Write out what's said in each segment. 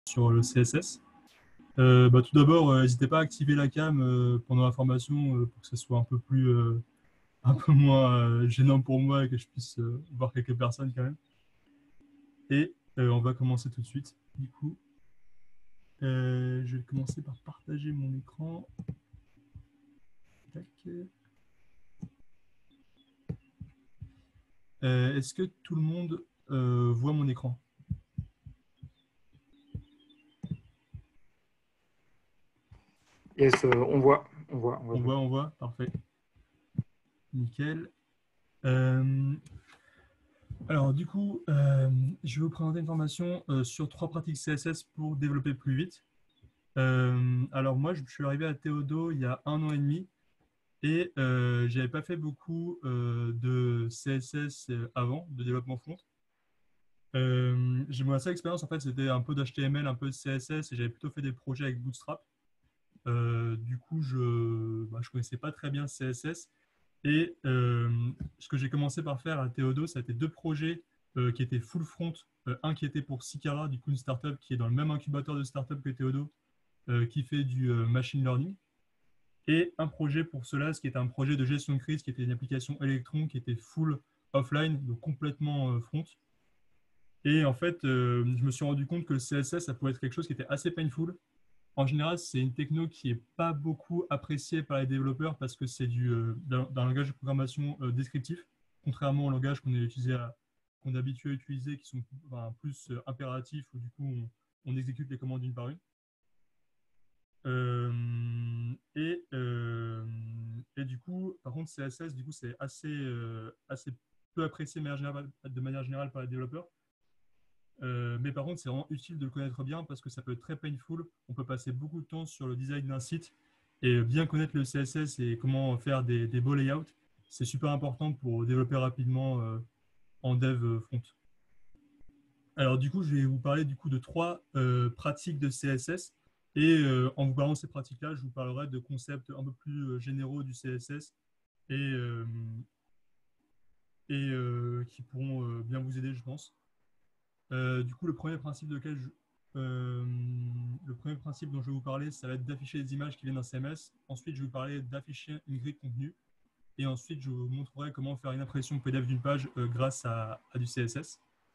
sur le CSS. Tout d'abord, n'hésitez pas à activer la cam pendant la formation pour que ce soit un peu plus, un peu moins gênant pour moi et que je puisse voir quelques personnes quand même. Et on va commencer tout de suite. Du coup, je vais commencer par partager mon écran. Tac. Est-ce que tout le monde voit mon écran? Yes, on voit. On voit, parfait. Nickel. Euh, alors, du coup, je vais vous présenter une formation sur 3 pratiques CSS pour développer plus vite. Alors, moi, je suis arrivé à Théodo il y a 1 an et demi et je n'avais pas fait beaucoup de CSS avant, de développement front. J'ai mon seule expérience, en fait, c'était un peu d'HTML, un peu de CSS et j'avais plutôt fait des projets avec Bootstrap. Du coup, je ne connaissais pas très bien CSS. Et ce que j'ai commencé par faire à Théodo, ça a été 2 projets qui étaient full front. Un qui était pour Sicara, du coup une startup qui est dans le même incubateur de startup que Théodo, qui fait du machine learning. Et un projet pour Solaz, qui était un projet de gestion de crise, qui était une application Electron, qui était full offline, donc complètement front. Et en fait, je me suis rendu compte que le CSS, ça pouvait être quelque chose qui était assez painful. En général, c'est une techno qui n'est pas beaucoup appréciée par les développeurs parce que c'est d'un langage de programmation descriptif, contrairement au langage qu'on est habitué à utiliser, qui sont plus impératifs, où du coup on exécute les commandes une par une. Et du coup, par contre, CSS, du coup, c'est assez peu apprécié de manière générale par les développeurs. Mais par contre, c'est vraiment utile de le connaître bien parce que ça peut être très painful. On peut passer beaucoup de temps sur le design d'un site et bien connaître le CSS et comment faire des beaux layouts. C'est super important pour développer rapidement en dev front. Alors du coup, je vais vous parler du coup de 3 pratiques de CSS et en vous parlant de ces pratiques-là, je vous parlerai de concepts un peu plus généraux du CSS et, qui pourront bien vous aider, je pense. Du coup, euh, le premier principe dont je vais vous parler, ça va être d'afficher des images qui viennent d'un CMS. Ensuite, je vais vous parler d'afficher une grille de contenu. Et ensuite, je vous montrerai comment faire une impression PDF d'une page grâce à du CSS.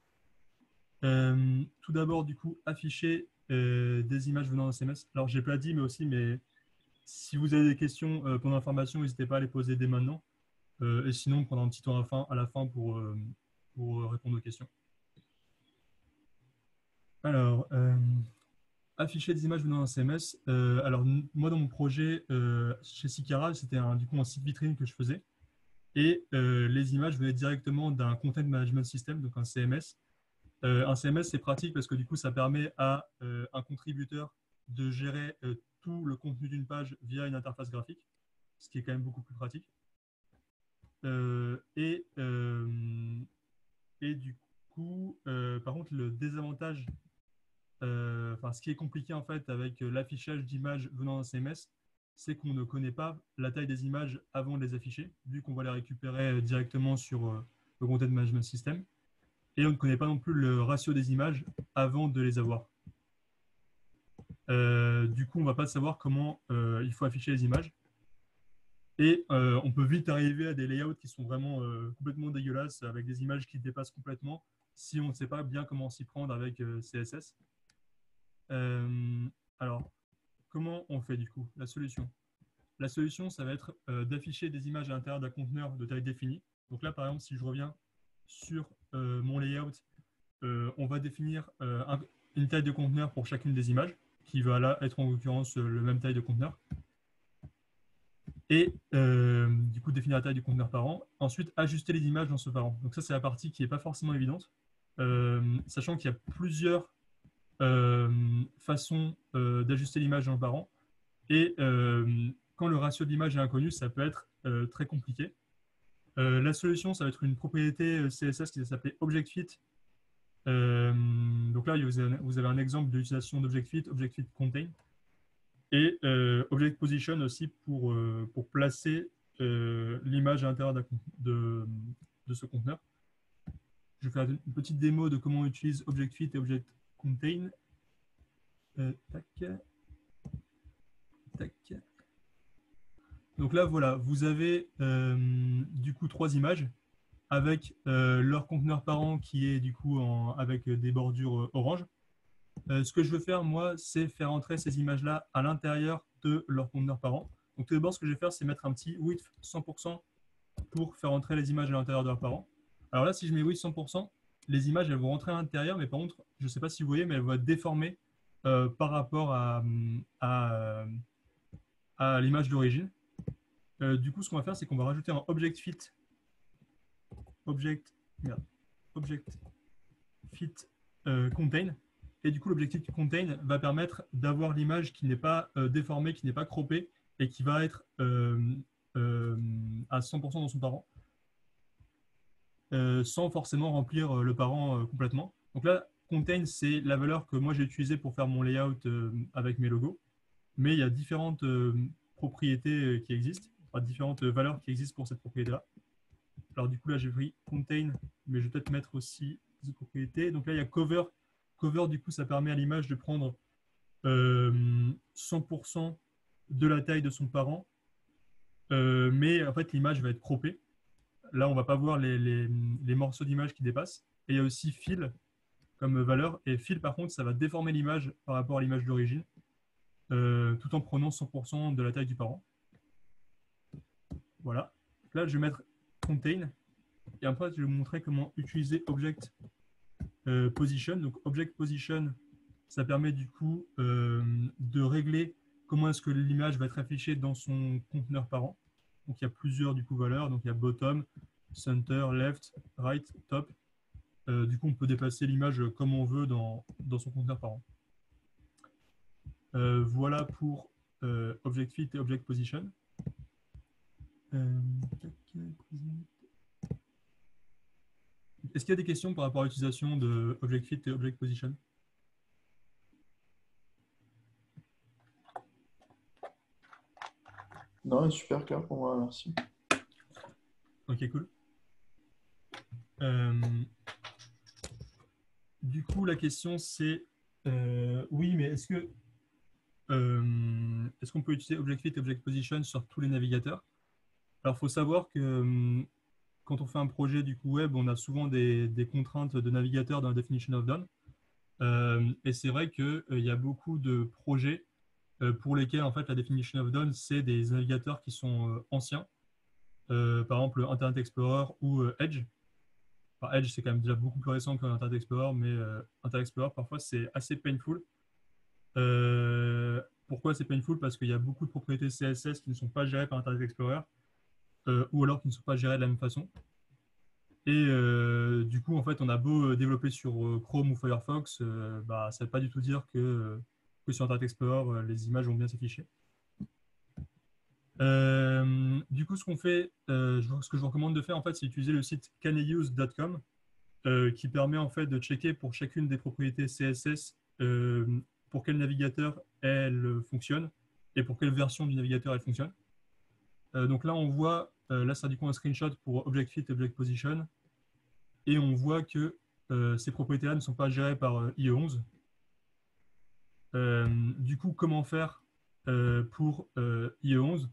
Tout d'abord, du coup, afficher des images venant d'un CMS. Alors, je n'ai pas dit, mais si vous avez des questions pendant la formation, n'hésitez pas à les poser dès maintenant. Et sinon, prendre un petit temps à la fin pour répondre aux questions. Alors, afficher des images venant d'un CMS. Alors, moi, dans mon projet chez Sicara, c'était du coup un site vitrine que je faisais. Et les images venaient directement d'un Content Management System, donc un CMS. Un CMS, c'est pratique parce que du coup, ça permet à un contributeur de gérer tout le contenu d'une page via une interface graphique, ce qui est quand même beaucoup plus pratique. Euh, et, euh, et du coup, par contre, le désavantage ce qui est compliqué en fait avec l'affichage d'images venant d'un CMS, c'est qu'on ne connaît pas la taille des images avant de les afficher, vu qu'on va les récupérer directement sur le Content Management System. Et on ne connaît pas non plus le ratio des images avant de les avoir. Du coup, on ne va pas savoir comment il faut afficher les images. Et on peut vite arriver à des layouts qui sont vraiment complètement dégueulasses, avec des images qui dépassent complètement, si on ne sait pas bien comment s'y prendre avec CSS. Alors, comment on fait du coup? La solution, ça va être d'afficher des images à l'intérieur d'un conteneur de taille définie. Donc là, par exemple, si je reviens sur mon layout, on va définir une taille de conteneur pour chacune des images, qui va là être en l'occurrence le même taille de conteneur. Et du coup, définir la taille du conteneur parent. Ensuite, ajuster les images dans ce parent. Donc ça, c'est la partie qui n'est pas forcément évidente, sachant qu'il y a plusieurs façons d'ajuster l'image dans le parent. Et quand le ratio d'image est inconnu, ça peut être très compliqué. La solution, ça va être une propriété CSS qui va s'appeler ObjectFit. Donc là, vous avez un exemple de l'utilisation d'ObjectFit, ObjectFit Contain. Et Object Position aussi pour placer l'image à l'intérieur de ce conteneur. Je vais faire une petite démo de comment on utilise ObjectFit et Object Contain. Tac, tac. Donc là, voilà, vous avez du coup 3 images avec leur conteneur parent qui est du coup avec des bordures orange. Ce que je veux faire, moi, c'est faire entrer ces images-là à l'intérieur de leur conteneur parent. Donc tout d'abord, ce que je vais faire, c'est mettre un petit width 100% pour faire entrer les images à l'intérieur de leur parent. Alors là, si je mets width 100%, les images, elles vont rentrer à l'intérieur, mais par contre, je ne sais pas si vous voyez, mais elles vont être déformées par rapport à l'image d'origine. Du coup, ce qu'on va faire, c'est qu'on va rajouter un object fit, object fit contain. Et du coup, l'objectif contain va permettre d'avoir l'image qui n'est pas déformée, qui n'est pas croppée et qui va être à 100% dans son parent, sans forcément remplir le parent complètement. Donc là, contain, c'est la valeur que moi j'ai utilisée pour faire mon layout avec mes logos. Mais il y a différentes propriétés qui existent, enfin, différentes valeurs qui existent pour cette propriété-là. Alors du coup, là, j'ai pris contain, mais je vais peut-être mettre aussi des propriétés. Donc là, il y a cover. Cover, du coup, ça permet à l'image de prendre 100% de la taille de son parent, mais en fait, l'image va être croppée. Là, on ne va pas voir les morceaux d'image qui dépassent. Et il y a aussi fill comme valeur. Et fill, par contre, ça va déformer l'image par rapport à l'image d'origine, tout en prenant 100% de la taille du parent. Voilà. Là, je vais mettre contain. Et après, je vais vous montrer comment utiliser object position. Donc, object position, ça permet du coup de régler comment est-ce que l'image va être affichée dans son conteneur parent. Donc, il y a plusieurs du coup valeurs. Donc, il y a bottom, center, left, right, top. Du coup, on peut déplacer l'image comme on veut dans son conteneur parent. Voilà pour object fit et object position. Est-ce qu'il y a des questions par rapport à l'utilisation de object fit et object position? Non, super clair pour moi, merci. Ok, cool. Du coup, la question c'est oui, mais est-ce qu'on peut utiliser object fit et object position sur tous les navigateurs? Alors, il faut savoir que quand on fait un projet du coup web, on a souvent des contraintes de navigateur dans la definition of done. Et c'est vrai qu'il y a beaucoup de projets pour lesquels en fait la definition of done, c'est des navigateurs qui sont anciens. Par exemple Internet Explorer ou Edge. Enfin, Edge, c'est quand même déjà beaucoup plus récent qu'Internet Explorer, mais Internet Explorer, parfois, c'est assez painful. Pourquoi c'est painful? Parce qu'il y a beaucoup de propriétés CSS qui ne sont pas gérées par Internet Explorer, ou alors qui ne sont pas gérées de la même façon. Et du coup, en fait, on a beau développer sur Chrome ou Firefox, bah, ça ne veut pas du tout dire que sur Internet Explorer, les images vont bien s'afficher. Du coup, ce qu'on fait, ce que je vous recommande de faire, en fait, c'est utiliser le site caneuse.com qui permet en fait de checker pour chacune des propriétés CSS pour quel navigateur elle fonctionne et pour quelle version du navigateur elle fonctionne. Donc là, on voit, là, ça du coup un screenshot pour Object Fit et Object Position, et on voit que ces propriétés-là ne sont pas gérées par IE11. Du coup, comment faire pour IE11?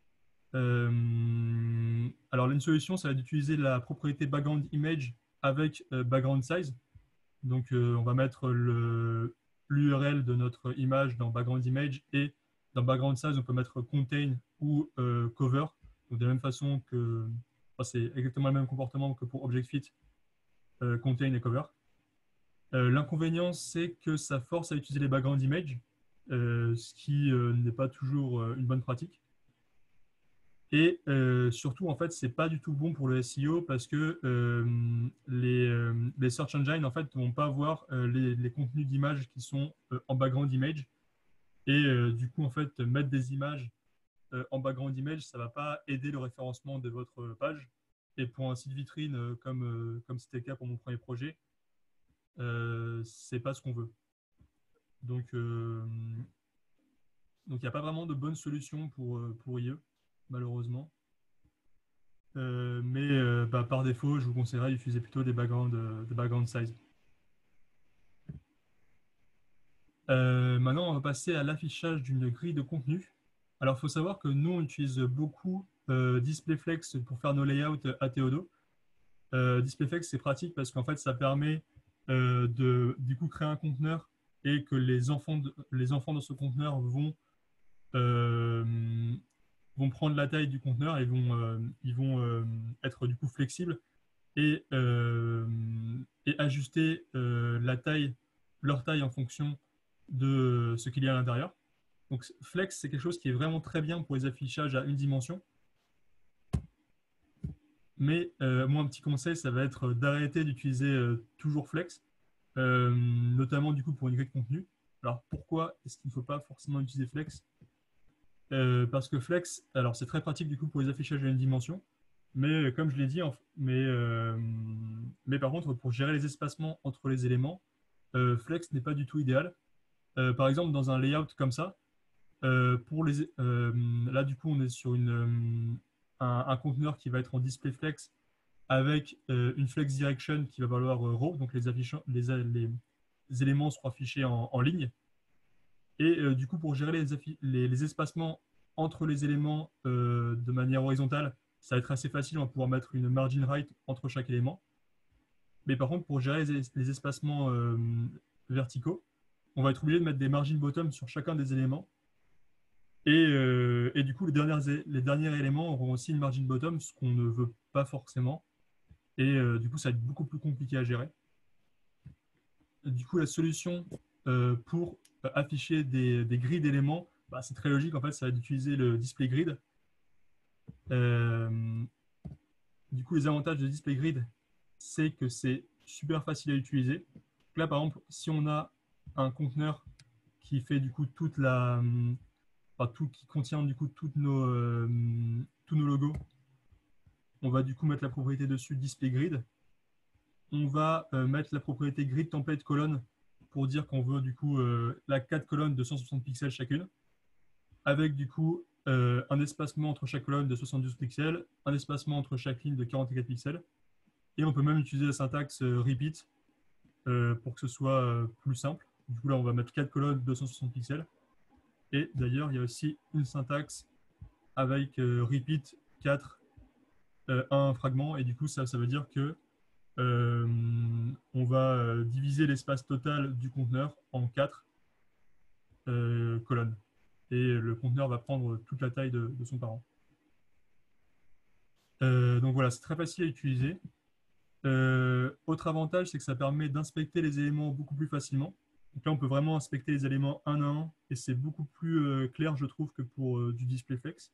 Alors, une solution, ça va être d'utiliser la propriété background image avec background size. Donc, on va mettre l'URL de notre image dans background image, et dans background size, on peut mettre contain ou cover. Donc, de la même façon que, enfin, c'est exactement le même comportement que pour object fit, contain et cover. L'inconvénient, c'est que ça force à utiliser les background image, ce qui n'est pas toujours une bonne pratique. Et surtout, en fait, c'est pas du tout bon pour le SEO parce que les search engines, en fait, vont pas voir les contenus d'images qui sont en background image. Et du coup, en fait, mettre des images en background image, ça va pas aider le référencement de votre page. Et pour un site vitrine comme c'était le cas pour mon premier projet, c'est pas ce qu'on veut. Donc, il n'y a pas vraiment de bonne solution pour IE, malheureusement. Mais bah, par défaut, je vous conseillerais d'utiliser plutôt des background size. Maintenant, on va passer à l'affichage d'une grille de contenu. Alors, il faut savoir que nous, on utilise beaucoup Displayflex pour faire nos layouts à Théodo. Displayflex, c'est pratique parce qu'en fait, ça permet de du coup créer un conteneur et que les enfants de ce conteneur euh, vont prendre la taille du conteneur et ils vont être du coup flexibles et, euh, et ajuster leur taille en fonction de ce qu'il y a à l'intérieur. Donc Flex, c'est quelque chose qui est vraiment très bien pour les affichages à une dimension. Mais moi, un petit conseil, ça va être d'arrêter d'utiliser toujours Flex, notamment du coup pour une grille de contenu. Alors pourquoi est-ce qu'il ne faut pas forcément utiliser Flex? Parce que Flex, alors c'est très pratique du coup pour les affichages à une dimension, mais comme je l'ai dit, mais par contre pour gérer les espacements entre les éléments, Flex n'est pas du tout idéal. Par exemple, dans un layout comme ça, là du coup on est sur un conteneur qui va être en display flex avec une flex direction qui va valoir raw, donc les éléments seront affichés en ligne. Et du coup, pour gérer les espacements entre les éléments de manière horizontale, ça va être assez facile, on va pouvoir mettre une margin right entre chaque élément. Mais par contre, pour gérer les espacements verticaux, on va être obligé de mettre des margin bottom sur chacun des éléments. Et du coup, les derniers éléments auront aussi une margin bottom, ce qu'on ne veut pas forcément. Et du coup, ça va être beaucoup plus compliqué à gérer. Du coup, la solution pour afficher des grilles d'éléments, bah, c'est très logique. En fait, ça va être d'utiliser le display grid. Euh, du coup, les avantages de display grid, c'est que c'est super facile à utiliser. Donc là, par exemple, si on a un conteneur qui fait du coup qui contient du coup tous nos logos, on va du coup mettre la propriété dessus display grid. On va mettre la propriété grid template colonne pour dire qu'on veut du coup la 4 colonnes de 160 pixels chacune, avec du coup un espacement entre chaque colonne de 72 pixels, un espacement entre chaque ligne de 44 pixels, et on peut même utiliser la syntaxe repeat pour que ce soit plus simple. Du coup là on va mettre 4 colonnes de 260 pixels, et d'ailleurs il y a aussi une syntaxe avec repeat 4 un fragment, et du coup ça veut dire que on va diviser l'espace total du conteneur en 4 colonnes. Et le conteneur va prendre toute la taille de son parent. Donc voilà, c'est très facile à utiliser. Autre avantage, c'est que ça permet d'inspecter les éléments beaucoup plus facilement. Donc là, on peut vraiment inspecter les éléments un à un, et c'est beaucoup plus clair, je trouve, que pour du display flex.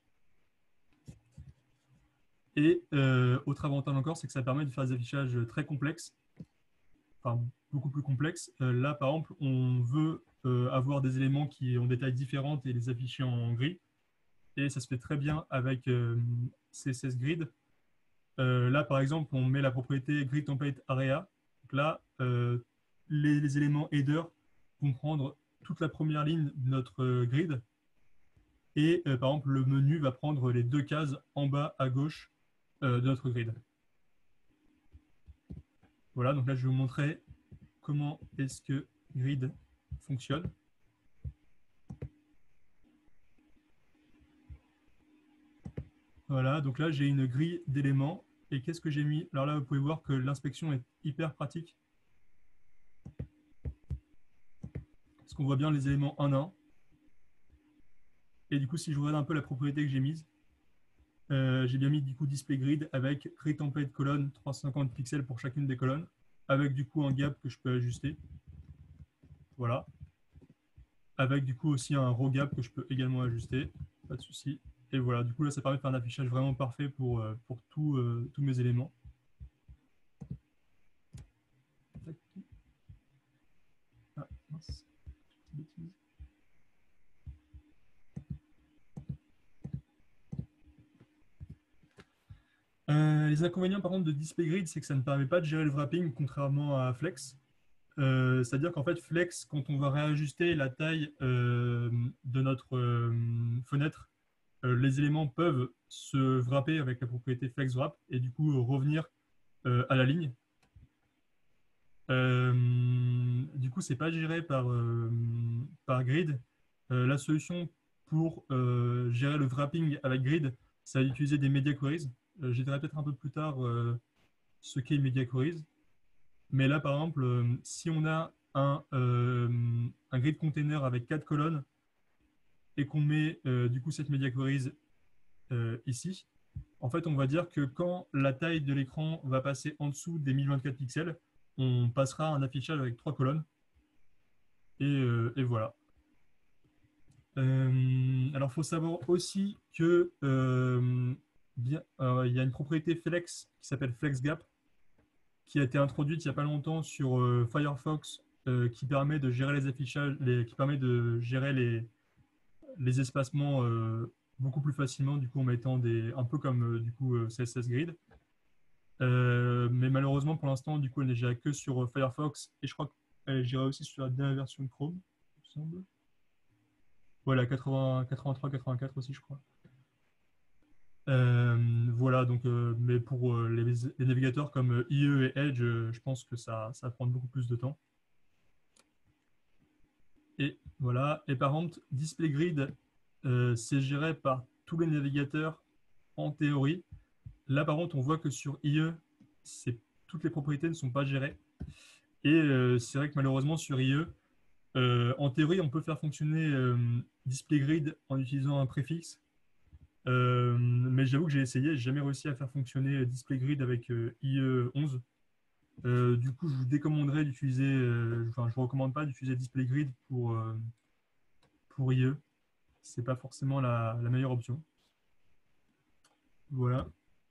Et autre avantage encore, c'est que ça permet de faire des affichages très complexes, enfin beaucoup plus complexes. Là, par exemple, on veut avoir des éléments qui ont des tailles différentes et les afficher en gris. Et ça se fait très bien avec CSS Grid. Là, par exemple, on met la propriété Grid Template Area. Donc là, les éléments header vont prendre toute la première ligne de notre grid. Et par exemple, le menu va prendre les 2 cases en bas à gauche de notre grid. Voilà, donc là, je vais vous montrer comment est-ce que Grid fonctionne. Voilà, donc là, j'ai une grille d'éléments. Et qu'est-ce que j'ai mis? Alors là, vous pouvez voir que l'inspection est hyper pratique. Parce qu'on voit bien les éléments un à un. Et du coup, si je regarde un peu la propriété que j'ai mise, j'ai bien mis du coup display grid avec grid template colonne 350 pixels pour chacune des colonnes, avec du coup un gap que je peux ajuster. Voilà. Avec du coup aussi un row gap que je peux également ajuster. Pas de souci. Et voilà, du coup là, ça permet de faire un affichage vraiment parfait pour tous mes éléments. Ah, mince. Bêtise. Les inconvénients par contre de display grid, c'est que ça ne permet pas de gérer le wrapping contrairement à Flex. C'est-à-dire qu'en fait, Flex, quand on va réajuster la taille de notre fenêtre, les éléments peuvent se wrapper avec la propriété Flex Wrap et du coup revenir à la ligne. Du coup, c'est pas géré par Grid. La solution pour gérer le wrapping avec Grid, c'est d'utiliser des media queries. Je dirai peut-être un peu plus tard ce qu'est media queries. Mais là, par exemple, si on a un grid container avec 4 colonnes et qu'on met du coup cette media queries ici, en fait, on va dire que quand la taille de l'écran va passer en dessous des 1024 pixels, on passera à un affichage avec 3 colonnes. Et voilà. Alors, il faut savoir aussi que il y a une propriété Flex qui s'appelle FlexGap qui a été introduite il n'y a pas longtemps sur Firefox qui permet de gérer les affichages, qui permet de gérer les espacements beaucoup plus facilement du coup en mettant un peu comme du coup CSS Grid. Mais malheureusement pour l'instant du coup elle n'est gérée que sur Firefox et je crois qu'elle est gérée aussi sur la dernière version de Chrome, il me semble. Voilà, 83, 84 aussi, je crois. Voilà, donc, mais pour les navigateurs comme IE et Edge, je pense que ça va prendre beaucoup plus de temps. Et voilà. Et par contre, Display Grid, c'est géré par tous les navigateurs en théorie. Là, par contre, on voit que sur IE, toutes les propriétés ne sont pas gérées. Et c'est vrai que malheureusement, sur IE, en théorie, on peut faire fonctionner Display Grid en utilisant un préfixe. Mais j'avoue que j'ai essayé, j'ai jamais réussi à faire fonctionner Display Grid avec IE 11. Du coup, je vous décommanderais d'utiliser, enfin, je vous recommande pas d'utiliser Display Grid pour IE. C'est pas forcément la meilleure option. Voilà.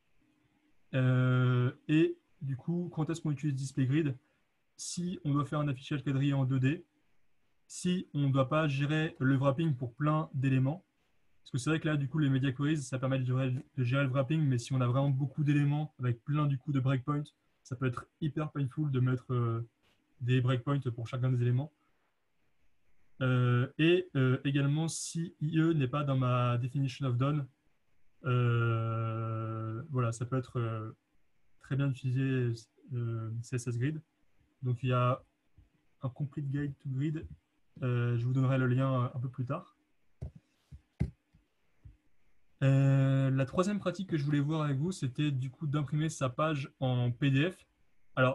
Et du coup, quand est-ce qu'on utilise Display Grid? Si on doit faire un affichage quadrillé en 2D, si on ne doit pas gérer le wrapping pour plein d'éléments, parce que c'est vrai que là, du coup, les media queries, ça permet de gérer le wrapping, mais si on a vraiment beaucoup d'éléments avec plein du coup de breakpoints, ça peut être hyper painful de mettre des breakpoints pour chacun des éléments. Et également, si IE n'est pas dans ma definition of done, voilà, ça peut être très bien d'utiliser CSS Grid. Donc, il y a un complete guide to grid. Je vous donnerai le lien un peu plus tard. La troisième pratique que je voulais voir avec vous, c'était du coup d'imprimer sa page en PDF. Alors,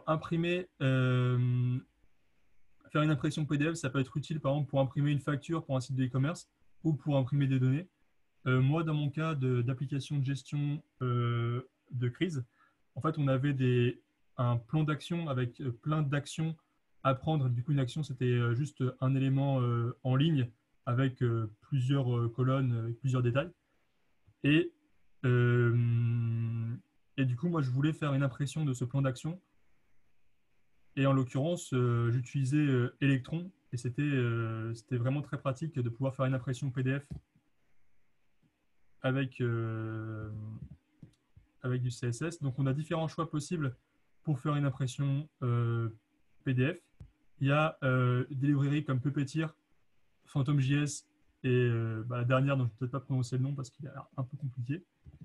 faire une impression PDF, ça peut être utile par exemple pour imprimer une facture pour un site de e-commerce ou pour imprimer des données. Moi, dans mon cas d'application de gestion de crise, en fait, on avait un plan d'action avec plein d'actions à prendre. Du coup, une action, c'était juste un élément en ligne avec plusieurs colonnes, avec plusieurs détails. Et, euh, et du coup, moi, je voulais faire une impression de ce plan d'action. Et en l'occurrence, j'utilisais Electron et c'était vraiment très pratique de pouvoir faire une impression PDF avec, avec du CSS. Donc, on a différents choix possibles pour faire une impression PDF. Il y a des librairies comme Puppeteer, PhantomJS et la dernière dont je ne vais peut-être pas prononcer le nom parce qu'il a l'air un peu compliqué.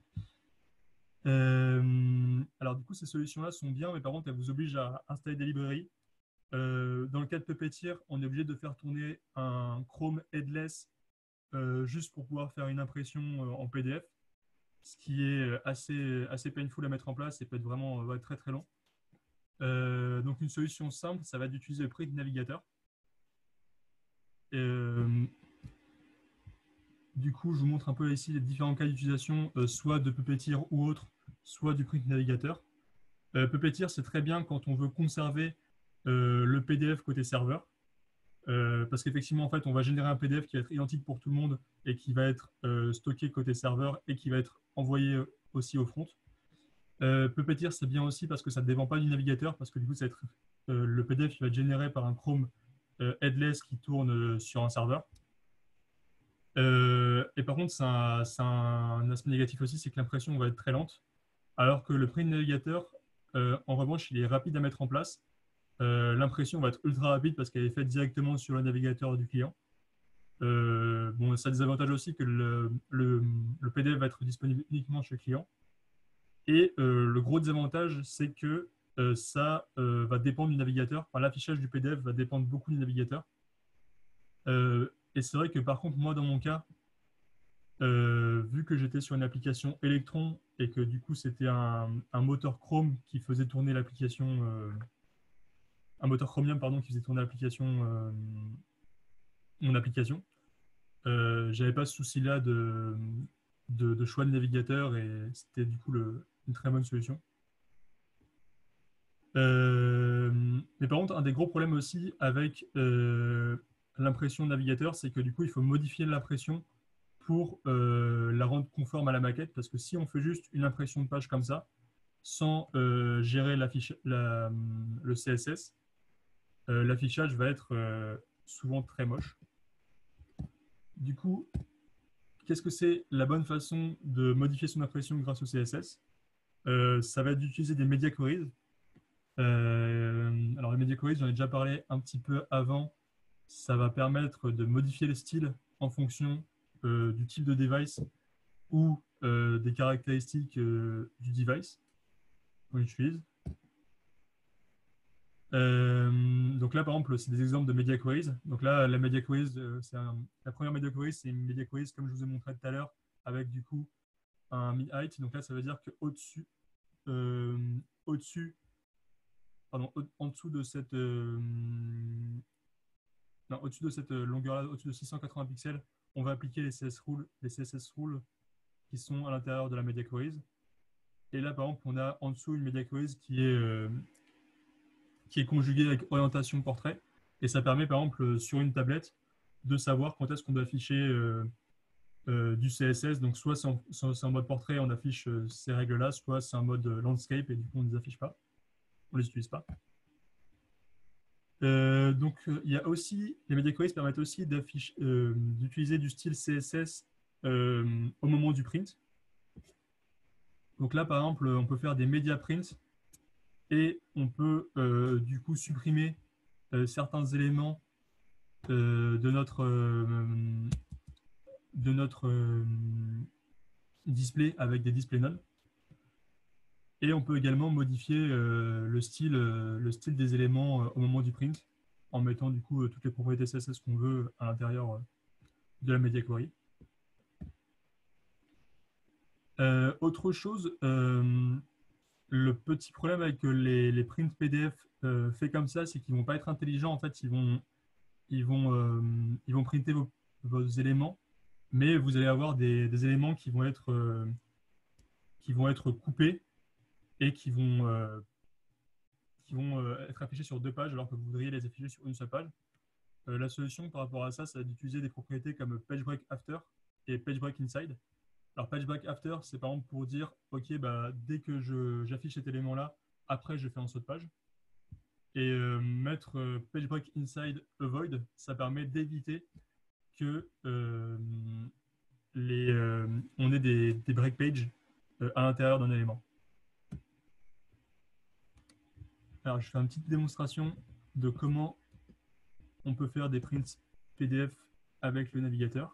Alors du coup, ces solutions-là sont bien, mais par contre, elles vous obligent à installer des librairies. Dans le cas de Puppeteer, on est obligé de faire tourner un Chrome headless juste pour pouvoir faire une impression en PDF, ce qui est assez painful à mettre en place et peut être vraiment très très long. Donc une solution simple, ça va être d'utiliser le Print Navigator. Du coup, je vous montre un peu ici les différents cas d'utilisation, soit de Puppeteer ou autre, soit du Print Navigator. Puppeteer, c'est très bien quand on veut conserver le PDF côté serveur. Parce qu'effectivement, en fait, on va générer un PDF qui va être identique pour tout le monde et qui va être stocké côté serveur et qui va être envoyé aussi au front. Puppeteer, c'est bien aussi parce que ça ne dépend pas du navigateur, parce que du coup, ça va être, le PDF qui va être généré par un Chrome headless qui tourne sur un serveur. Et par contre, c'est un aspect négatif aussi, c'est que l'impression va être très lente, alors que le Print Navigator, en revanche, il est rapide à mettre en place. L'impression va être ultra rapide parce qu'elle est faite directement sur le navigateur du client. Bon, ça a des avantages aussi que le PDF va être disponible uniquement chez le client. Et le gros désavantage, c'est que ça va dépendre du navigateur. Enfin, l'affichage du PDF va dépendre beaucoup du navigateur. Et c'est vrai que par contre, moi, dans mon cas, vu que j'étais sur une application Electron et que du coup, c'était un moteur Chrome qui faisait tourner l'application, un moteur Chromium, pardon, qui faisait tourner l'application, mon application, j'avais pas ce souci-là de choix de navigateur et c'était du coup une très bonne solution. Mais par contre, un des gros problèmes aussi avec l'impression navigateur, c'est que du coup, il faut modifier l'impression pour la rendre conforme à la maquette, parce que si on fait juste une impression de page comme ça, sans gérer le CSS, l'affichage va être souvent très moche. Du coup, qu'est-ce que c'est la bonne façon de modifier son impression grâce au CSS? Ça va être d'utiliser des media queries. Alors les media queries, j'en ai déjà parlé un petit peu avant. Ça va permettre de modifier les styles en fonction du type de device ou des caractéristiques du device qu'on utilise. Donc là, par exemple, c'est des exemples de media queries. Donc là, la media queries, la première media query, c'est une media queries comme je vous ai montré tout à l'heure, avec du coup un mid-height. Donc là, ça veut dire qu'au-dessus, en dessous de cette, au-dessus de cette longueur-là, au-dessus de 680 pixels, on va appliquer les CSS rules qui sont à l'intérieur de la media queries. Et là, par exemple, on a en dessous une media queries qui est conjuguée avec orientation portrait. Et ça permet, par exemple, sur une tablette, de savoir quand est-ce qu'on doit afficher du CSS. Donc, soit c'est en mode portrait, on affiche ces règles-là, soit c'est en mode landscape et du coup, on ne les affiche pas. On ne les utilise pas. Donc, il y a aussi, les media queries permettent aussi d'utiliser du style CSS au moment du print. Donc là, par exemple, on peut faire des media prints et on peut du coup supprimer certains éléments de notre display avec des display none. Et on peut également modifier le style des éléments au moment du print en mettant du coup toutes les propriétés CSS qu'on veut à l'intérieur de la media query. Autre chose, le petit problème avec les prints PDF faits comme ça, c'est qu'ils ne vont pas être intelligents. En fait, ils vont printer vos éléments, mais vous allez avoir des éléments qui vont être coupés et qui vont être affichés sur 2 pages alors que vous voudriez les afficher sur une seule page. La solution par rapport à ça, c'est d'utiliser des propriétés comme PageBreak After et PageBreak-Inside. Alors, PageBreak-After, c'est par exemple pour dire, OK, bah, dès que j'affiche cet élément-là, après, je fais un saut de page. Et mettre PageBreak-Inside Avoid, ça permet d'éviter que on ait des break pages à l'intérieur d'un élément. Alors, je fais une petite démonstration de comment on peut faire des prints PDF avec le navigateur.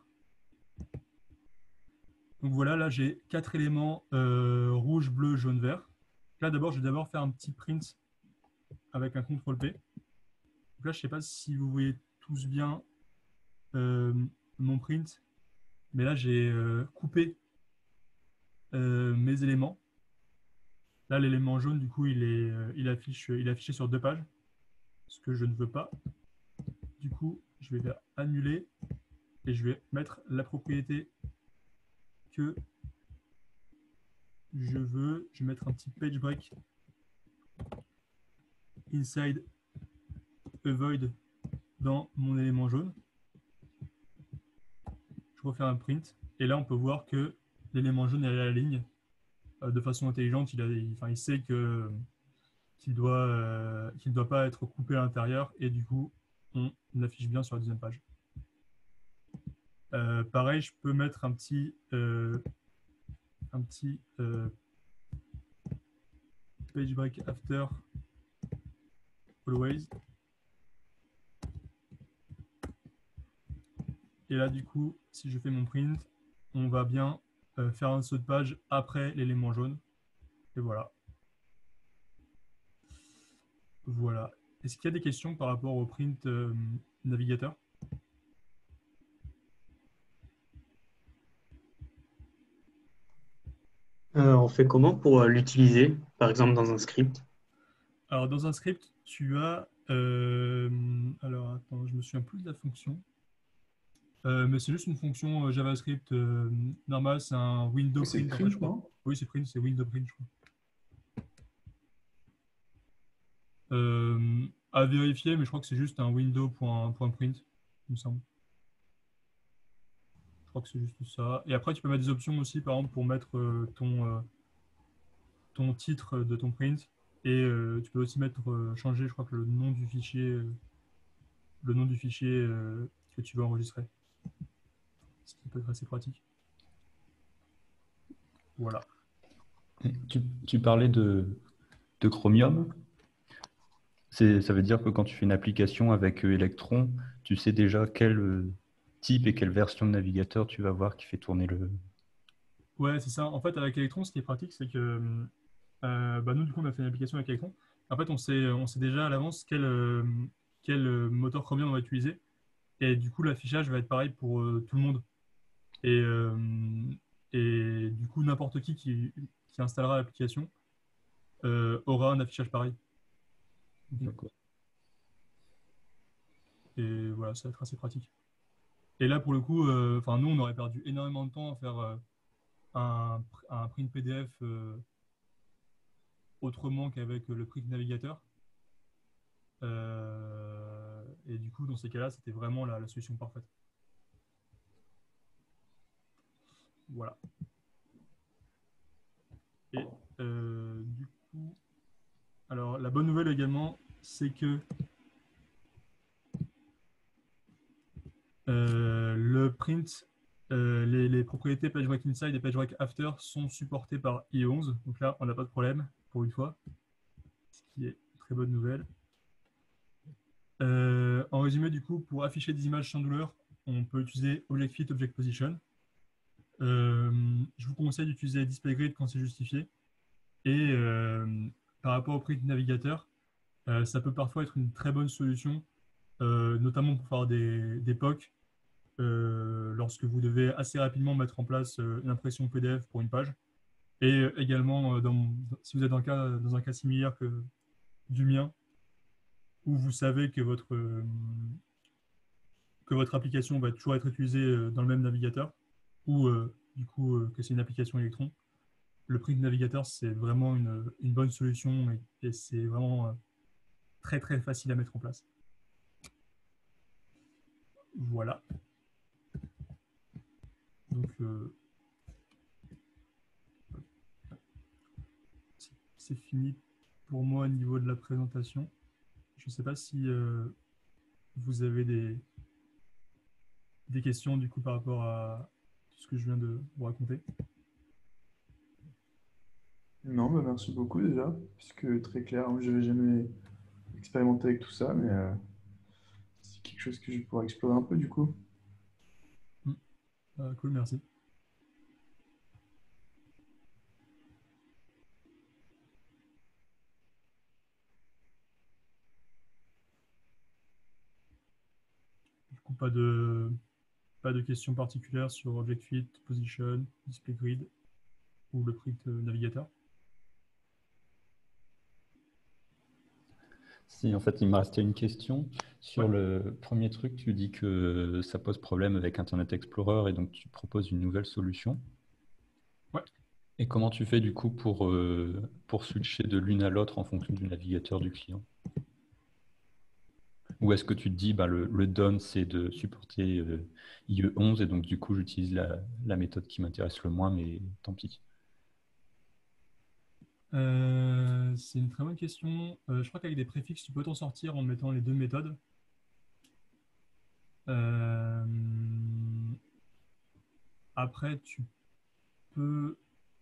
Donc voilà, là j'ai 4 éléments rouge, bleu, jaune, vert. Là d'abord, je vais d'abord faire un petit print avec un CTRL-P. Donc là, je ne sais pas si vous voyez tous bien mon print, mais là j'ai coupé mes éléments. Là, l'élément jaune, du coup, il est affiché sur 2 pages, ce que je ne veux pas. Du coup, je vais faire annuler et je vais mettre la propriété que je veux. Je vais mettre un petit page break inside avoid dans mon élément jaune. Je refais un print et là, on peut voir que l'élément jaune est à la ligne de façon intelligente. Il sait qu'il ne doit pas être coupé à l'intérieur et du coup, on l'affiche bien sur la deuxième page. Pareil, je peux mettre un petit page break after always. Et là, du coup, si je fais mon print, on va bien faire un saut de page après l'élément jaune. Et voilà. Voilà. Est-ce qu'il y a des questions par rapport au print navigateur? On fait comment pour l'utiliser, par exemple dans un script? Alors, dans un script, tu as... alors, attends, je me souviens plus de la fonction. Mais c'est juste une fonction JavaScript normale, c'est un window Oui, c'est print, en fait, je print, crois. non? Oui, c'est print, c'est window print, je crois. À vérifier, mais je crois que c'est juste un window.print, il me semble. Je crois que c'est juste ça. Et après, tu peux mettre des options aussi, par exemple, pour mettre ton titre de ton print. Et tu peux aussi mettre, changer, je crois que le nom du fichier que tu veux enregistrer. Ce qui peut être assez pratique. Voilà. Tu parlais de Chromium. Ça veut dire que quand tu fais une application avec Electron, tu sais déjà quel type et quelle version de navigateur tu vas voir qui fait tourner le... Ouais, c'est ça. En fait, avec Electron, ce qui est pratique, c'est que nous, du coup, on a fait une application avec Electron. En fait, on sait déjà à l'avance quel moteur Chromium on va utiliser. Et du coup, l'affichage va être pareil pour tout le monde. Et, euh, et du coup, n'importe qui installera l'application aura un affichage pareil. D'accord. Et voilà, ça va être assez pratique. Et là, pour le coup, nous, on aurait perdu énormément de temps à faire un print PDF autrement qu'avec le print navigateur. Et du coup, dans ces cas-là, c'était vraiment la solution parfaite. Voilà. Et du coup, alors la bonne nouvelle également, c'est que le print, les propriétés PageBreak Inside et PageBreak After sont supportées par IE11. Donc là, on n'a pas de problème pour une fois, ce qui est une très bonne nouvelle. En résumé, du coup, pour afficher des images sans douleur, on peut utiliser Object Fit, Object Position. Je vous conseille d'utiliser Display Grid quand c'est justifié. Et par rapport au print navigateur, ça peut parfois être une très bonne solution, notamment pour faire des POC, lorsque vous devez assez rapidement mettre en place une impression PDF pour une page. Et également, si vous êtes dans un cas similaire que du mien, où vous savez que votre application va toujours être utilisée dans le même navigateur, ou du coup que c'est une application Electron, le print navigateur, c'est vraiment une bonne solution et c'est vraiment très très facile à mettre en place. Voilà. Donc, c'est fini pour moi au niveau de la présentation. Je ne sais pas si vous avez des questions du coup par rapport à tout ce que je viens de vous raconter. Non, bah merci beaucoup déjà, puisque très clair, je n'avais jamais expérimenté avec tout ça, mais c'est quelque chose que je pourrais explorer un peu du coup. Cool, merci. Du coup, pas de questions particulières sur Object Fit, Position, Display Grid ou le print navigateur. Si, en fait, il m'a resté une question. Sur Ouais. le premier truc, tu dis que ça pose problème avec Internet Explorer et donc tu proposes une nouvelle solution. Ouais. Et comment tu fais du coup pour switcher de l'une à l'autre en fonction du navigateur du client? Ou est-ce que tu te dis, le done, c'est de supporter IE11 et donc du coup, j'utilise la méthode qui m'intéresse le moins, mais tant pis. C'est une très bonne question. Je crois qu'avec des préfixes, tu peux t'en sortir en mettant les deux méthodes. Euh, Après, tu peux...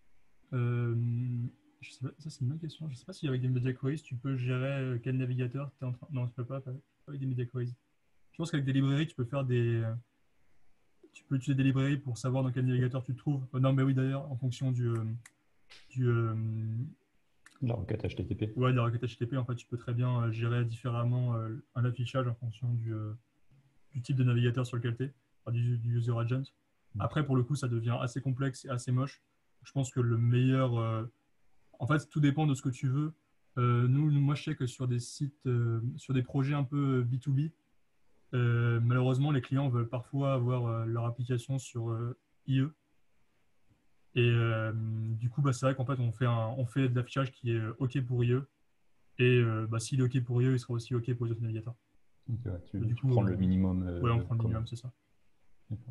je sais pas, ça, c'est une bonne question. Je ne sais pas si avec des media queries, tu peux gérer quel navigateur tu es en train... Non, tu peux pas avec des media queries. Je pense qu'avec des librairies, tu peux faire tu peux utiliser des librairies pour savoir dans quel navigateur tu te trouves. Non, mais oui, d'ailleurs, en fonction du La requête HTTP. Ouais, des requêtes HTTP, en fait, tu peux très bien gérer différemment un affichage en fonction du type de navigateur sur lequel tu es, du user agent. Après, pour le coup, ça devient assez complexe et assez moche. Je pense que le meilleur... en fait, tout dépend de ce que tu veux. Moi, je sais que sur des sites, sur des projets un peu B2B, malheureusement, les clients veulent parfois avoir leur application sur IE. Et du coup, bah, c'est vrai qu'en fait, on fait de l'affichage qui est OK pour IE. Et bah, s'il est OK pour IE, il sera aussi OK pour les autres navigateurs. Donc, ouais, Du tu coup, prends le minimum. ouais, on prend le commun. minimum, c'est ça. D'accord.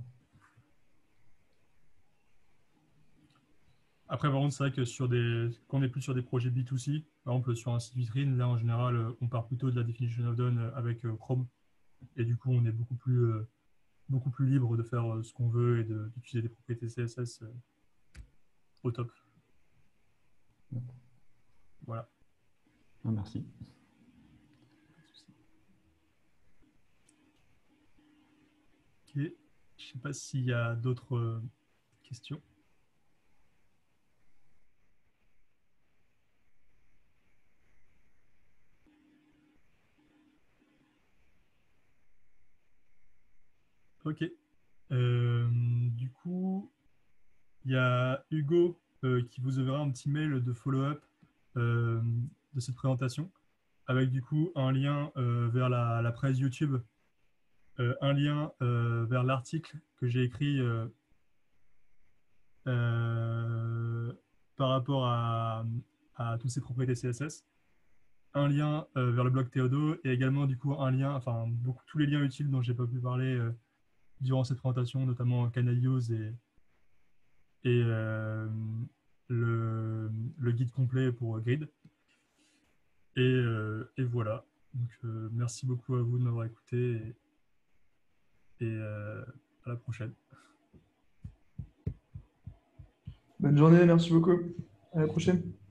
Après, par contre, c'est vrai que quand on est plus sur des projets B2C, par exemple sur un site vitrine, là en général, on part plutôt de la definition of done avec Chrome. Et du coup, on est beaucoup plus libre de faire ce qu'on veut et d'utiliser des propriétés CSS au top. Voilà. Ah, merci. Ok. Je ne sais pas s'il y a d'autres questions. Ok. Du coup, il y a Hugo qui vous enverra un petit mail de follow-up de cette présentation avec du coup un lien vers la presse YouTube, un lien vers l'article que j'ai écrit euh, par rapport à toutes ces propriétés CSS, un lien vers le blog Théodo et également du coup un lien, enfin tous les liens utiles dont j'ai pas pu parler durant cette présentation, notamment Canalios et le guide complet pour Grid. Et voilà. Donc, merci beaucoup à vous de m'avoir écouté et à la prochaine. Bonne journée, merci beaucoup. À la prochaine.